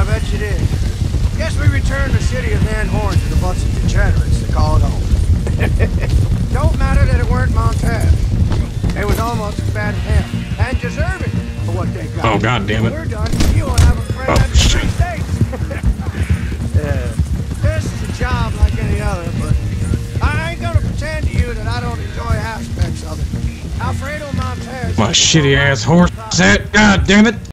bet you did. Guess we returned the city of Van Horn to the bunch of degenerates to call it home. Don't matter that it weren't Montez. It was almost as bad as him, and deserving for what they got. Oh, God damn it. When we're done, you will have a friend at the Free States. This is a job like any other, but I ain't gonna pretend to you that I don't enjoy aspects of it. Alfredo Montez. My shitty ass horse set. God damn it.